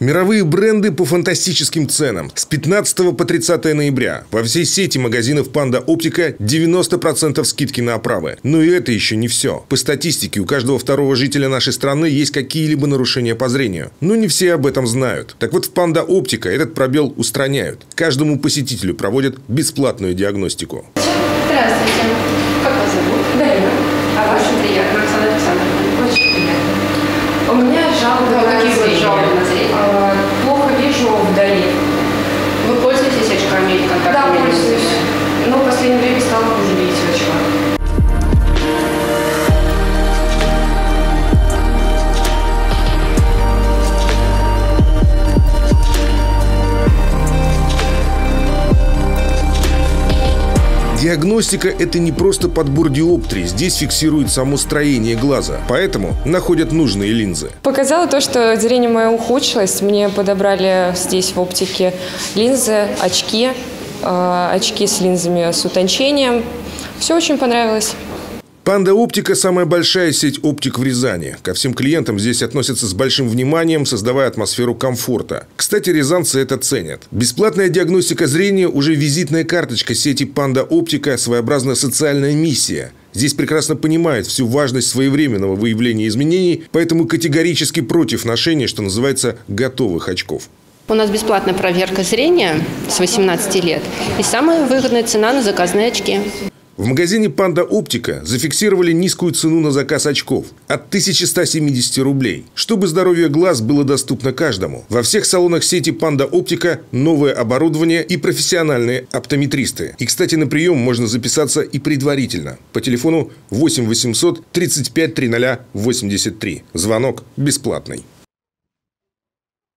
Мировые бренды по фантастическим ценам. С 15 по 30 ноября во всей сети магазинов «Панда Оптика» 90% скидки на оправы. Но и это еще не все. По статистике, у каждого второго жителя нашей страны есть какие-либо нарушения по зрению. Но не все об этом знают. Так вот, в «Панда Оптика» этот пробел устраняют. Каждому посетителю проводят бесплатную диагностику. Здравствуйте. Как вас зовут? Дарина. А вас? Очень приятно, Оксана Александровна. Очень приятно. У меня жалобы на жалобы на зрение. Плохо вижу вдали. Вы пользуетесь очками или контактными? Да, пользуюсь. Но в последнее время стало хуже видеть в очках. Диагностика – это не просто подбор диоптрий. Здесь фиксируют само строение глаза. Поэтому находят нужные линзы. Показало то, что зрение мое ухудшилось. Мне подобрали здесь в оптике линзы, очки с линзами с утончением. Все очень понравилось. «Панда Оптика» – самая большая сеть оптик в Рязани. Ко всем клиентам здесь относятся с большим вниманием, создавая атмосферу комфорта. Кстати, рязанцы это ценят. Бесплатная диагностика зрения – уже визитная карточка сети «Панда Оптика», своеобразная социальная миссия. Здесь прекрасно понимают всю важность своевременного выявления изменений, поэтому категорически против ношения, что называется, готовых очков. У нас бесплатная проверка зрения с 18 лет и самая выгодная цена на заказные очки. В магазине «Панда Оптика» зафиксировали низкую цену на заказ очков – от 1170 рублей, чтобы здоровье глаз было доступно каждому. Во всех салонах сети «Панда Оптика» новое оборудование и профессиональные оптометристы. И, кстати, на прием можно записаться и предварительно по телефону 8 800 35 00 83. Звонок бесплатный.